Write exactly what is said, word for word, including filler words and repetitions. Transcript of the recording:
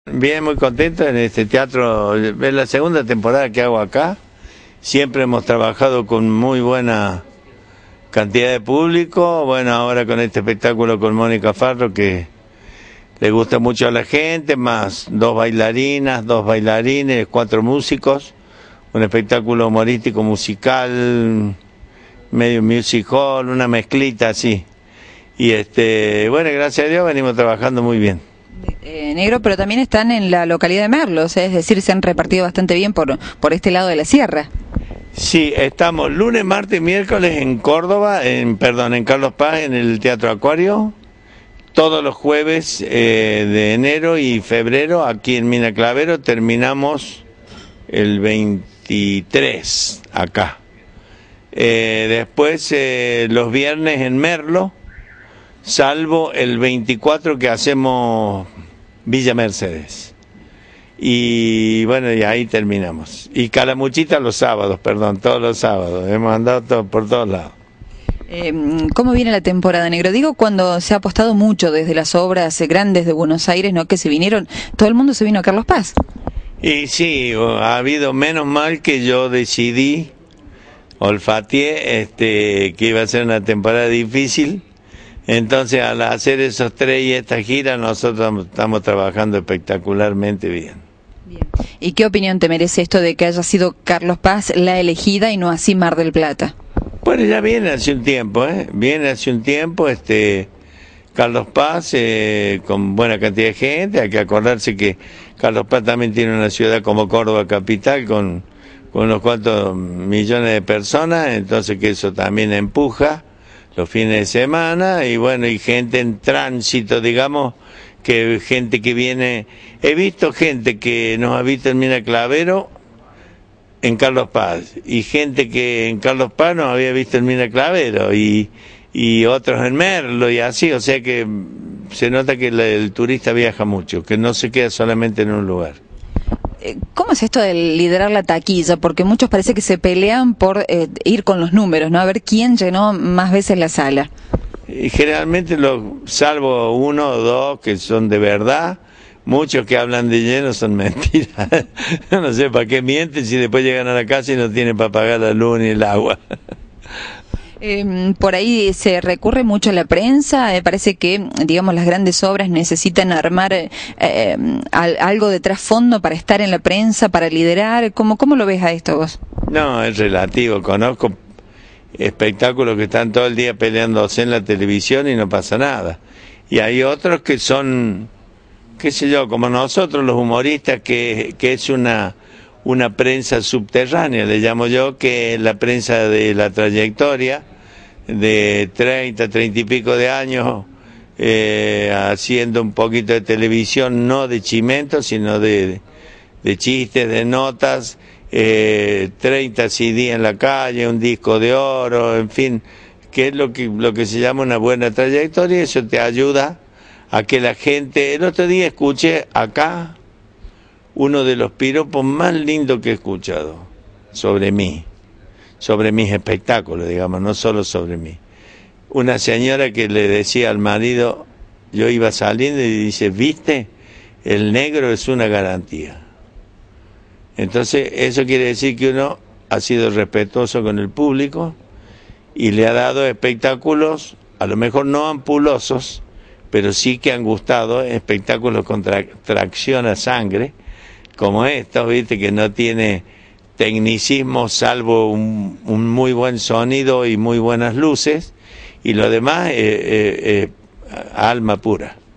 Bien, muy contento en este teatro. Es la segunda temporada que hago acá. Siempre hemos trabajado con muy buena cantidad de público. Bueno, ahora con este espectáculo con Mónica Farro que le gusta mucho a la gente, más dos bailarinas, dos bailarines, cuatro músicos. Un espectáculo humorístico, musical, medio music hall, una mezclita así. Y este, bueno, gracias a Dios venimos trabajando muy bien. Eh, negro, pero también están en la localidad de Merlos, ¿eh? Es decir, se han repartido bastante bien por, por este lado de la sierra. Sí, estamos lunes, martes y miércoles en Córdoba, en perdón, en Carlos Paz, en el Teatro Acuario. Todos los jueves eh, de enero y febrero aquí en Mina Clavero. Terminamos el veintitrés acá. Eh, después eh, los viernes en Merlo, salvo el veinticuatro que hacemos Villa Mercedes. Y bueno, y ahí terminamos. Y Calamuchita los sábados, perdón, todos los sábados. Hemos andado todo, por todos lados. Eh, ¿Cómo viene la temporada, negro? Digo, cuando se ha apostado mucho desde las obras grandes de Buenos Aires, ¿no? Que se vinieron, todo el mundo se vino a Carlos Paz. Y sí, ha habido, menos mal que yo decidí, olfateé, este, que iba a ser una temporada difícil. Entonces, al hacer esos tres y esta gira, nosotros estamos trabajando espectacularmente bien. Bien. ¿Y qué opinión te merece esto de que haya sido Carlos Paz la elegida y no así Mar del Plata? Bueno, ya viene hace un tiempo, ¿eh? Viene hace un tiempo, este, Carlos Paz, eh, con buena cantidad de gente. Hay que acordarse que Carlos Paz también tiene una ciudad como Córdoba capital, con, con unos cuantos millones de personas, entonces que eso también empuja los fines de semana, y bueno, y gente en tránsito, digamos, que gente que viene, he visto gente que nos ha visto en Mina Clavero en Carlos Paz, y gente que en Carlos Paz nos había visto en Mina Clavero, y, y otros en Merlo, y así, o sea que se nota que el, el turista viaja mucho, que no se queda solamente en un lugar. ¿Cómo es esto de liderar la taquilla? Porque muchos parece que se pelean por eh, ir con los números, ¿no? A ver quién llenó más veces la sala. Y generalmente, lo, salvo uno o dos que son de verdad, muchos que hablan de lleno son mentiras. No sé para qué mienten si después llegan a la casa y no tienen para pagar la luz ni el agua. Eh, por ahí se recurre mucho a la prensa, eh, parece que, digamos, las grandes obras necesitan armar eh, eh, algo de trasfondo para estar en la prensa, para liderar. ¿Cómo, cómo lo ves a esto vos? No, es relativo. Conozco espectáculos que están todo el día peleándose en la televisión y no pasa nada. Y hay otros que son, qué sé yo, como nosotros los humoristas, que, que es una... una prensa subterránea, le llamo yo, que es la prensa de la trayectoria, de treinta, treinta y pico de años, eh, haciendo un poquito de televisión, no de chimento, sino de, de chistes, de notas, eh, treinta C D en la calle, un disco de oro, en fin, que es lo que, lo que se llama una buena trayectoria, y eso te ayuda a que la gente... El otro día escuché acá uno de los piropos más lindos que he escuchado sobre mí, sobre mis espectáculos, digamos, no solo sobre mí. Una señora que le decía al marido, yo iba saliendo y dice, ¿viste? El negro es una garantía. Entonces, eso quiere decir que uno ha sido respetuoso con el público y le ha dado espectáculos, a lo mejor no ampulosos, pero sí que han gustado, espectáculos con tra tracción a sangre, como estos, viste, que no tiene tecnicismo salvo un, un muy buen sonido y muy buenas luces, y lo demás, eh, eh, eh, alma pura.